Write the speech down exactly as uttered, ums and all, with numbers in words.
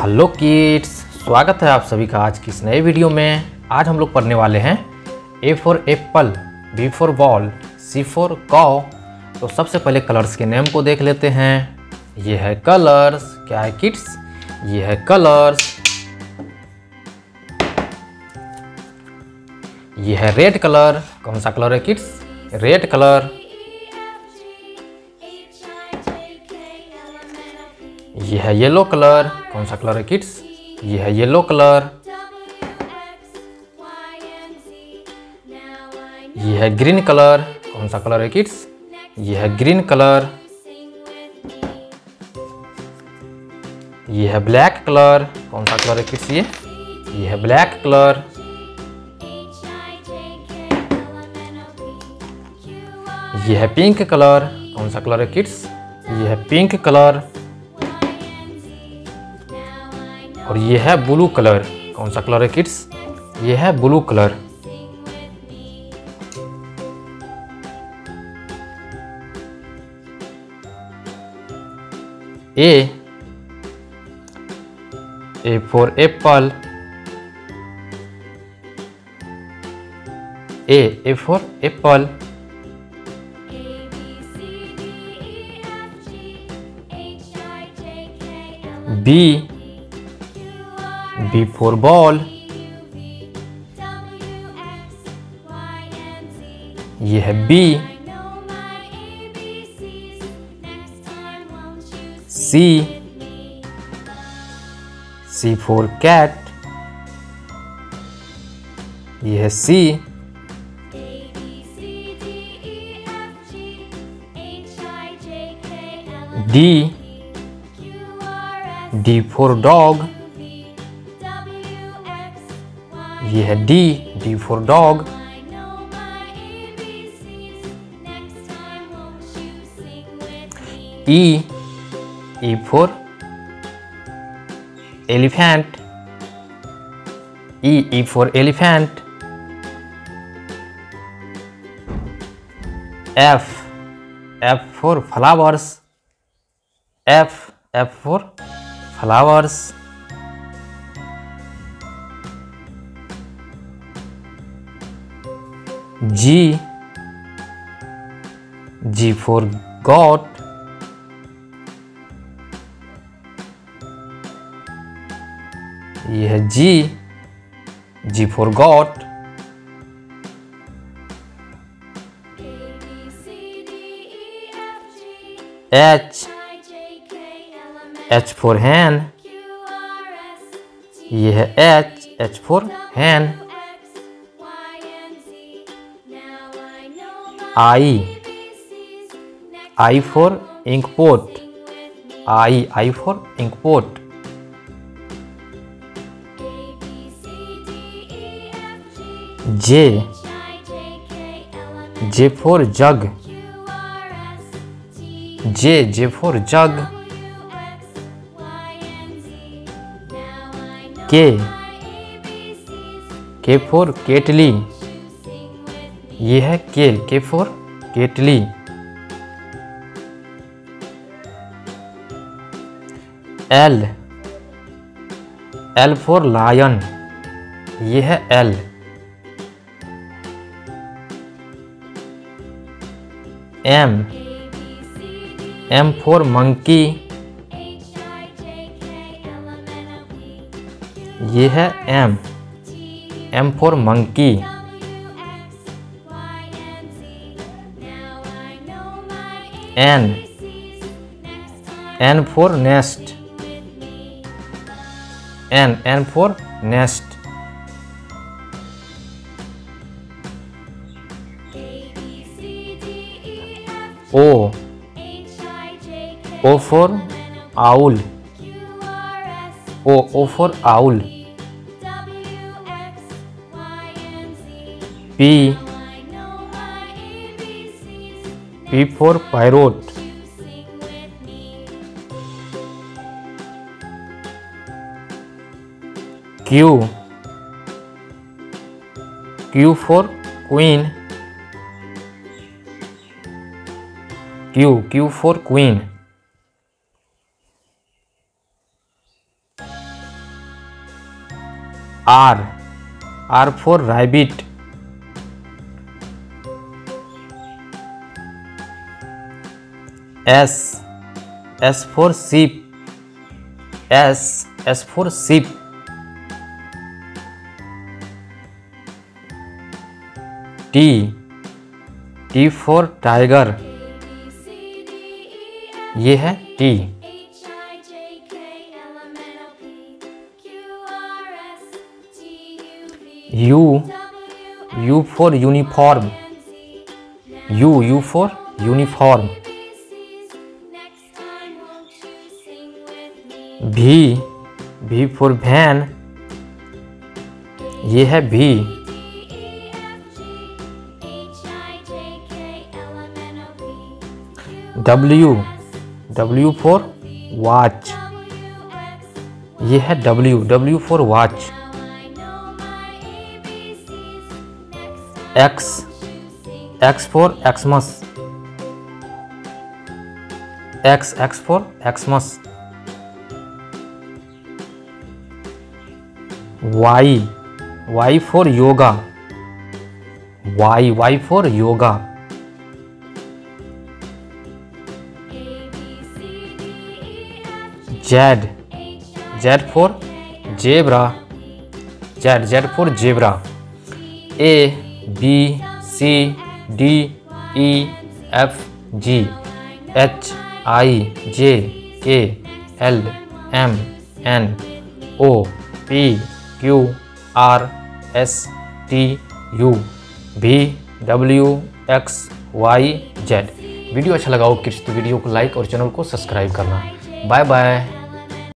Hello kids, स्वागत है आप सभी का आज की इस नए वीडियो में। आज हम लोग पढ़ने वाले हैं A for apple, B for ball, C for cow. तो सबसे पहले कलर्स के नेम को देख लेते हैं। ये है कलर्स। क्या है किड्स? ये है कलर्स। ये है रेड कलर। कौन सा कलर है किड्स? Red colour. ये है येलो कलर। कौन सा कलर है किड्स? ये है येलो कलर। ये है ग्रीन कलर। कौन सा कलर है किड्स? ये है ग्रीन कलर। ये है ब्लैक कलर। कौन सा कलर है किड्स? ये ये है ब्लैक कलर। ये है पिंक कलर। कौन सा कलर है किड्स? ये है पिंक कलर। और ये है ब्लू कलर। कौन सा कलर है किड्स? ये है blue colour. A A for apple. A A for apple. B B for ball। ये है B। C C for cat। ये है C। D D for dog। ये है D D for dog। E E for elephant। E E for elephant। F F for flowers। F F for flowers। G G for goat। ये है G G for goat। H H for hen। ये है H H for hen। I I for ink pot। I I for ink pot। J J for jug। J J for jug। K K for kettle। ये है K K for kettle. L L for lion। ये है L। M M for monkey। ये है M M for monkey। N N for nest। N N for nest। O O for owl। O O for owl। P P for parrot। Q Q for queen। Q Q for queen। R, R for rabbit. S, S for sheep. S, S for sheep. T, T for tiger. ये है T. U, U for uniform. U, U for uniform. V, V for van. ये है V. W, W for watch. ये है W, W for watch. X, X for Xmas. X, X for Xmas. Y, Y for yoga. Y, Y for yoga. Z, Z for zebra. Z, Z for zebra. A, B, C, D, E, F, G, H, I, J, K, L, M, N, O, P, Q, R, S, T, U, V, W, X, Y, Z। Video अच्छा लगा हो किस तो video को like और channel को subscribe करना। Bye bye.